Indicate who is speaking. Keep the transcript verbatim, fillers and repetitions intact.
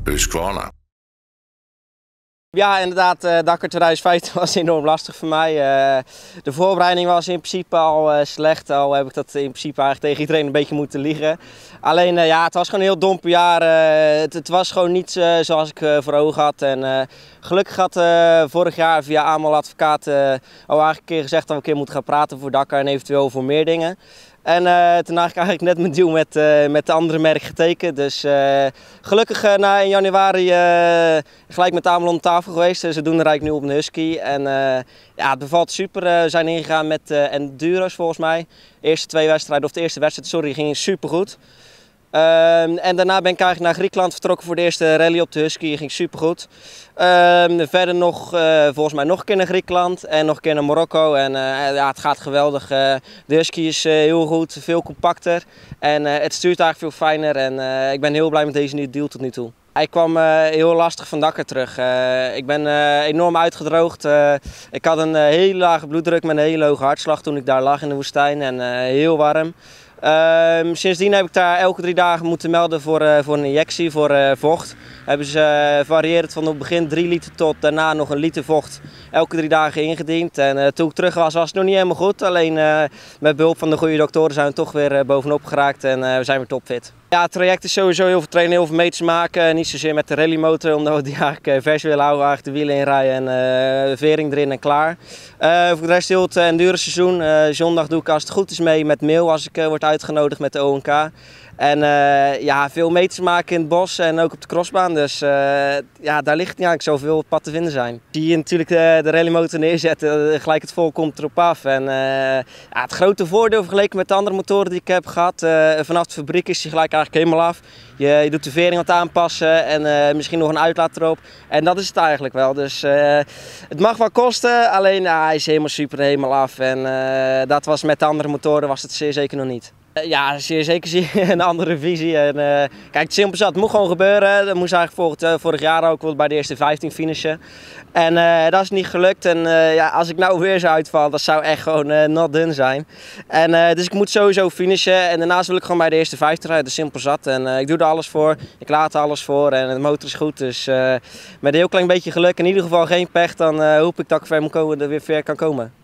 Speaker 1: Husqvarna.
Speaker 2: Ja, inderdaad, uh, Dakar twintig vijftien was enorm lastig voor mij. Uh, de voorbereiding was in principe al uh, slecht, al heb ik dat in principe eigenlijk tegen iedereen een beetje moeten liegen. Alleen, uh, ja, het was gewoon een heel domper jaar. Uh, het, het was gewoon niet uh, zoals ik uh, voor ogen had. En uh, gelukkig had uh, vorig jaar via Amal Advocaat uh, al eigenlijk een keer gezegd dat we een keer moeten gaan praten voor Dakar en eventueel voor meer dingen. En uh, toen had ik eigenlijk net mijn deal met, uh, met de andere merk getekend. Dus uh, gelukkig uh, na in januari uh, gelijk met Amal om tafel geweest. Ze doen er eigenlijk nu op een Husky. En uh, ja, het bevalt super. Uh, we zijn ingegaan met uh, Enduro's volgens mij. De eerste twee wedstrijden, of de eerste wedstrijd, sorry, ging super goed. Uh, en daarna ben ik eigenlijk naar Griekenland vertrokken voor de eerste rally op de Husky. Ging super goed. Uh, verder nog, uh, volgens mij nog een keer naar Griekenland en nog een keer naar Marokko. En uh, ja, het gaat geweldig. Uh, de Husky is uh, heel goed, veel compacter. En uh, het stuurt eigenlijk veel fijner. En uh, ik ben heel blij met deze nieuwe deal tot nu toe. Hij kwam uh, heel lastig van Dakar terug. Uh, ik ben uh, enorm uitgedroogd. Uh, ik had een uh, hele lage bloeddruk met een hele hoge hartslag toen ik daar lag in de woestijn. En uh, heel warm. Uh, sindsdien heb ik daar elke drie dagen moeten melden voor, uh, voor een injectie, voor uh, vocht. Hebben ze uh, varieerd van op het begin drie liter tot daarna nog een liter vocht elke drie dagen ingediend. En uh, toen ik terug was, was het nog niet helemaal goed. Alleen uh, met behulp van de goede doktoren zijn we toch weer uh, bovenop geraakt en uh, we zijn weer topfit. Ja, het traject is sowieso heel veel trainen, heel veel meters maken. Niet zozeer met de rallymotor, omdat we die eigenlijk uh, vers willen houden. Eigenlijk de wielen inrijden en uh, de vering erin en klaar. Uh, voor de rest heel het uh, endurance seizoen. Uh, zondag doe ik als het goed is mee met mail als ik uh, word uitgenodigd met de O N K. En uh, ja, veel meters maken in het bos en ook op de crossbaan. Dus uh, ja, daar ligt niet eigenlijk zoveel op pad te vinden zijn. Zie je natuurlijk de, de rallymotor neerzetten, gelijk het vol komt erop af. En uh, ja, het grote voordeel vergeleken met de andere motoren die ik heb gehad, uh, vanaf de fabriek is hij gelijk eigenlijk helemaal af. Je, je doet de vering wat aanpassen en uh, misschien nog een uitlaat erop. En dat is het eigenlijk wel. Dus uh, het mag wel kosten, alleen uh, hij is helemaal super helemaal af. En uh, dat was met de andere motoren was het zeer zeker nog niet. Ja, zeer zeker zie je een andere visie. En, uh, kijk, het simpel zat, het moet gewoon gebeuren. Dat moest eigenlijk vorig, uh, vorig jaar ook bij de eerste vijftien finishen. En uh, dat is niet gelukt. En uh, ja, als ik nou weer zou uitvallen, dat zou echt gewoon uh, not done zijn. En, uh, dus ik moet sowieso finishen. En daarnaast wil ik gewoon bij de eerste vijftig rijden. Dat is simpel zat. En uh, ik doe er alles voor. Ik laat er alles voor. En de motor is goed. Dus uh, met een heel klein beetje geluk, in ieder geval geen pech, dan uh, hoop ik dat ik ver, moet komen, er weer ver kan komen.